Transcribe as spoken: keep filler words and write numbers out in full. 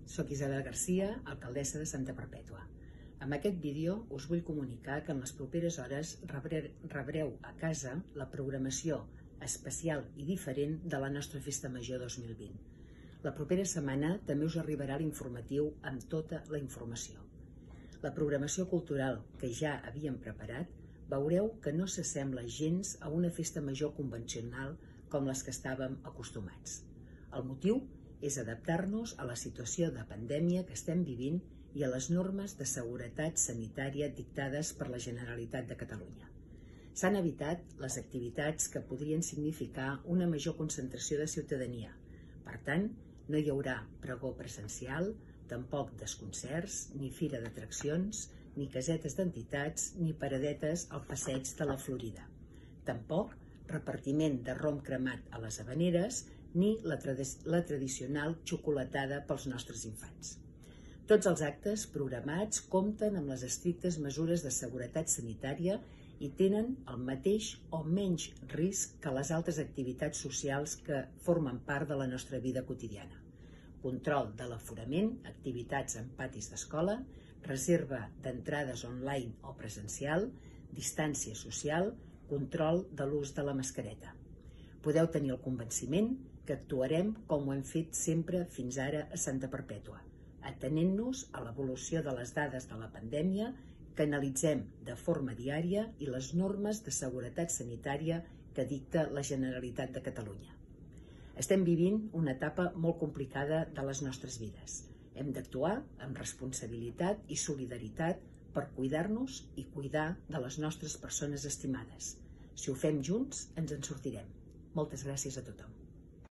Soc Isabel Garcia, alcaldessa de Santa Perpètua. Amb aquest vídeo us vull comunicar que en les properes hores rebreu a casa la programació especial i diferent de la nostra Festa Major dos mil vint. La propera setmana també us arribarà l'informatiu amb tota la informació. La programació cultural que ja havíem preparat veureu que no s'assembla gens a una festa major convencional com les que estàvem acostumats. El motiu és adaptar-nos a la situació de pandèmia que estem vivint i a les normes de seguretat sanitària dictades per la Generalitat de Catalunya. S'han evitat les activitats que podrien significar una major concentració de ciutadania. Per tant, no hi haurà pregó presencial, tampoc desconcerts, ni fira d'atraccions, ni casetes d'entitats, ni paradetes al passeig de la Florida. Tampoc repartiment de rom cremat a les havaneres, ni la, tradi la tradicional xocolatada pels nostres infants. Tots els actes programats compten amb les estrictes mesures de seguretat sanitària i tenen el mateix o menys risc que les altres activitats socials que formen part de la nostra vida quotidiana. Control de l'aforament, activitats en patis d'escola, reserva d'entrades online o presencial, distància social, control de l'ús de la mascareta. Podeu tenir el convenciment que actuarem com ho hem fet sempre fins ara a Santa Perpètua, atenent-nos a l'evolució de les dades de la pandèmia que analitzem de forma diària i les normes de seguretat sanitària que dicta la Generalitat de Catalunya. Estem vivint una etapa molt complicada de les nostres vides. Hem d'actuar amb responsabilitat i solidaritat per cuidar-nos i cuidar de les nostres persones estimades. Si ho fem junts, ens en sortirem. Moltes gràcies a tothom.